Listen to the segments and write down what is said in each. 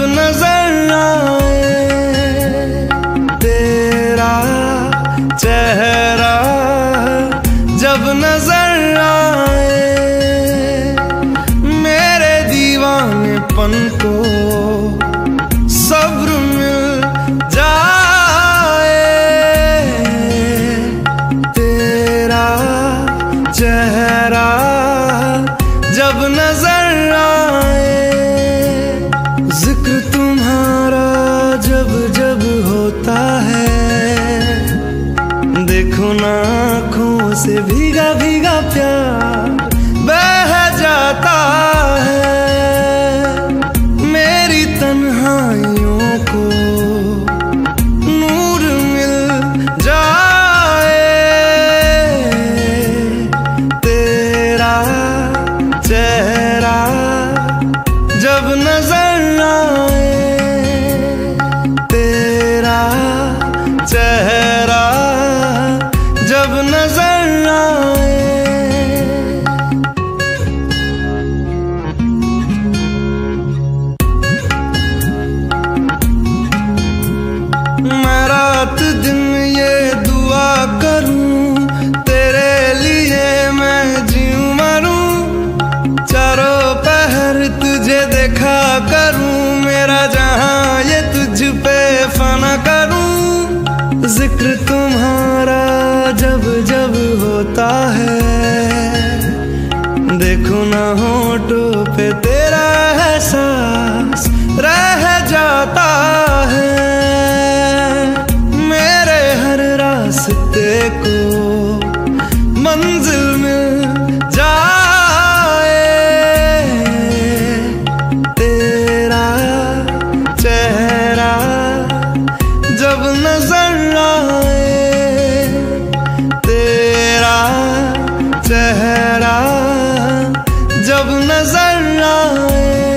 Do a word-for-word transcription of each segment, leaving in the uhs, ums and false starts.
नजर आए तेरा चेहरा, जब नजर आए मेरे दीवानेपन को सब्र मिल जाए। तेरा चेहरा जब नजर आए, जिक्र तुम्हारा जब जब होता है, देखो ना आँखों से भीगा भीगा प्यार बह जाता है। मेरी तन्हाइयों को नूर मिल जाए। तेरा चेहरा जब नजर आए, तेरा चेहरा जब नजर आए। मैं रात दिन ये दुआ करूं तेरे लिए, मैं जीऊं मरूं, चारों पहर तुझे देखा करूं, मेरा जहां ये तुझ पे फना करूं। जिक्र तुम्हारा जब जब होता है, देखो ना होठों पे तेरा एहसास रह जाता है। मेरे हर रास्ते को मंजिल मिल जाए। तेरा चेहरा जब नजर आए, तेरा चेहरा जब नजर आए।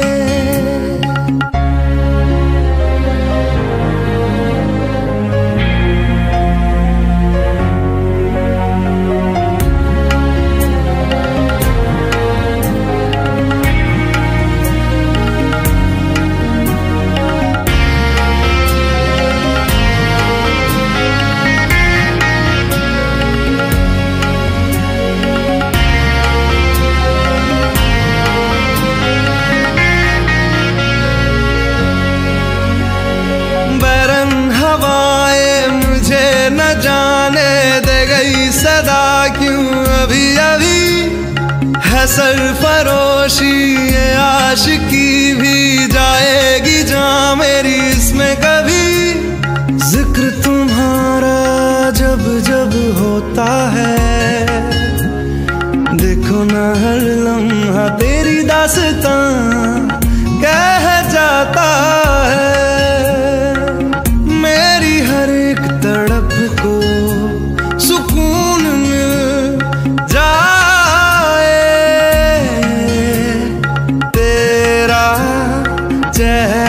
हवाएं मुझे न जाने दे गई सदा क्यों अभी अभी, है सरफरोशी ये आशिकी भी जाएगी जहाँ मेरी इसमें कभी। जिक्र तुम्हारा जब जब होता है, देखो ना हर लम्हा तेरी दास्तां कह जाता है। मेरी हर एक तड़प को सुकून मिल जाए। तेरा चेहरा